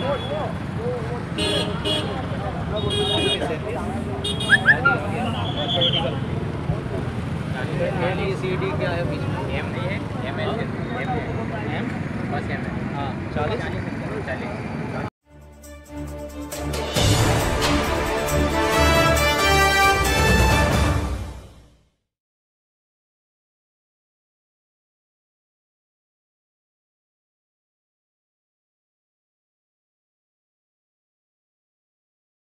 LECD क्या है बीच में? एम नहीं है, एम है, एम बस एम है। हाँ 40 40